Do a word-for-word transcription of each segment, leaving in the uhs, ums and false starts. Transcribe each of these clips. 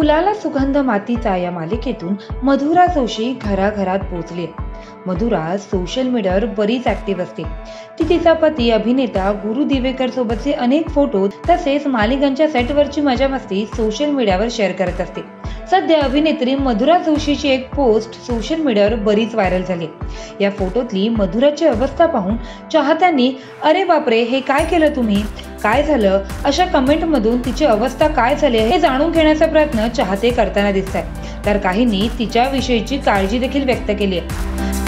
फुलाला सुगंध मातीचा या मालिकेतून मधुरा जोशी घराघरात पोहोचली. मधुरा सोशल मीडियावर बरीच ऍक्टिव्ह असते. ती तिचा पती अभिनेता गुरु दिवेकर सोबतचे अनेक फोटो तसेच मालिकांच्या सेटवरची मजा मस्ती सोशल मीडियावर शेअर करत असते. सध्या अभिनेत्री मधुरा जोशीची एक पोस्ट सोशल मीडियावर बरीच व्हायरल झाली. या फोटोतली मधुराची अवस्था पाहून चाहत्यांनी अरे बापरे, हे काय केलं तुम्ही, काय झालं, अशा कमेंट मधून तिची अवस्था काय झाली हे जाणून घेण्याचा प्रयत्न चाहते करताना दिसत आहे. तर काहींनी तिच्या विषयीची काळजी देखील व्यक्त केली आहे.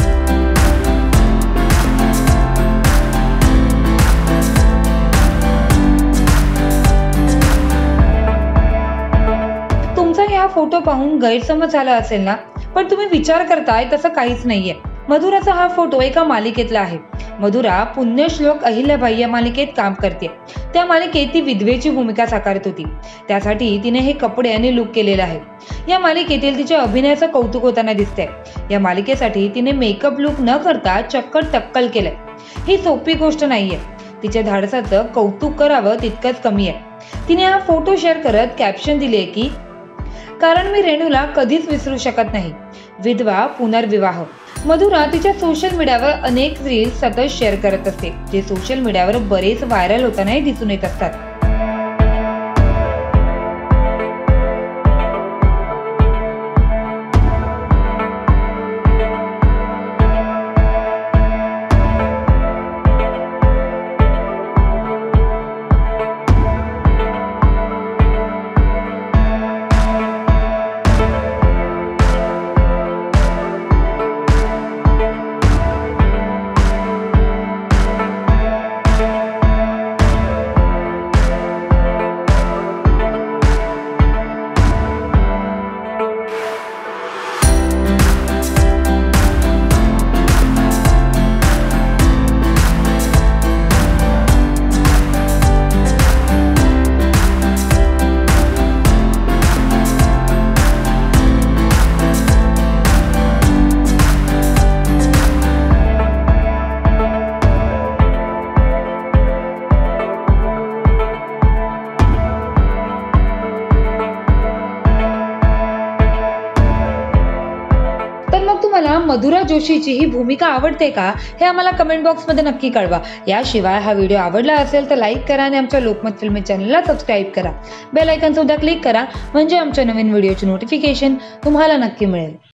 हा फोटो पाहून गैरसमज झाला असेल ना, पण तुम्ही विचार करताय तसं काहीच नाहीये. मधुराचा हा फोटो एका मालिकेतला आहे. मधुरा पुण्यश्लोक अहिल्याबाई या मालिकेत काम करते. त्या मालिकेत ती विधवेची भूमिका साकारत होती. त्यासाठी तिने हे कपडे आणि लुक केलेले आहे. या मालिकेतील तिच्या अभिनयाचं कौतुक होताना दिसतंय. या मालिकेसाठी तिने मेकअप लुक न करता चक्क टक्कल केलंय. ही सोपी गोष्ट नाहीये. तिच्या धाडसाचं कौतुक करावं तितकंच कमी आहे. तिने हा फोटो शेअर करत कॅप्शन दिले की, कारण मी रेणूला कधीच विसरू शकत नाही. विधवा पुनर्विवाह. मधुरा तिच्या सोशल मीडियावर अनेक रील्स सतत शेअर करत असते, जे सोशल मीडियावर बरेच व्हायरल होतानाही दिसून येत असतात. मग तुम्हाला मधुरा जोशीची ही भूमिका आवडते का, हे आम्हाला कमेंट बॉक्स मध्ये नक्की कळवा. याशिवाय हा व्हिडिओ आवडला असेल तर लाईक करा आणि आमच्या लोकमत फिल्मी चॅनलला सबस्क्राईब करा. बेल आयकॉन सुद्धा क्लिक करा, म्हणजे आमच्या नवीन व्हिडिओची नोटिफिकेशन तुम्हाला नक्की मिळेल.